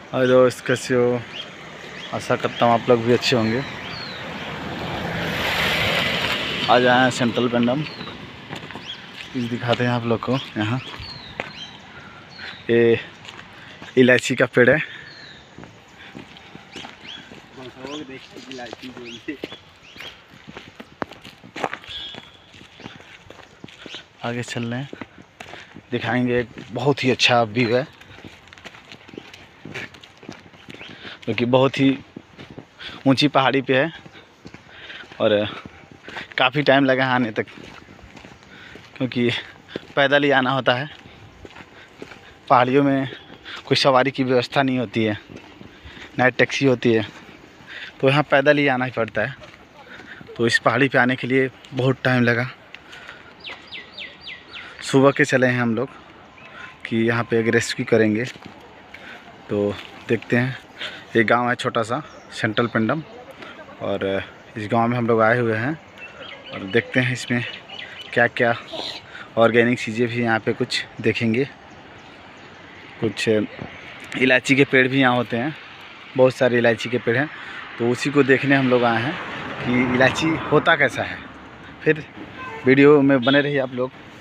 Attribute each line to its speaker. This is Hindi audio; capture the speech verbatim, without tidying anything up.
Speaker 1: और दोस्त कैसे हो? आशा करता हूँ आप लोग भी अच्छे होंगे। आज आए हैं सेंट्रल पेंडम, इस दिखाते हैं आप लोग को। यहाँ ये इलायची का पेड़ है। आगे चल रहे हैं, दिखाएंगे। एक बहुत ही अच्छा व्यू है, क्योंकि बहुत ही ऊंची पहाड़ी पे है और काफ़ी टाइम लगा आने तक, क्योंकि पैदल ही आना होता है। पहाड़ियों में कोई सवारी की व्यवस्था नहीं होती है, नाइट टैक्सी होती है, तो यहाँ पैदल ही आना ही पड़ता है। तो इस पहाड़ी पे आने के लिए बहुत टाइम लगा। सुबह के चले हैं हम लोग कि यहाँ पे एक रेस्क्यू करेंगे। तो देखते हैं, ये गांव है छोटा सा सेंट्रल पेंडम, और इस गांव में हम लोग आए हुए हैं और देखते हैं इसमें क्या क्या ऑर्गेनिक चीज़ें भी यहाँ पे कुछ देखेंगे। कुछ इलायची के पेड़ भी यहाँ होते हैं, बहुत सारे इलायची के पेड़ हैं, तो उसी को देखने हम लोग आए हैं कि इलायची होता कैसा है। फिर वीडियो में बने रहिए आप लोग।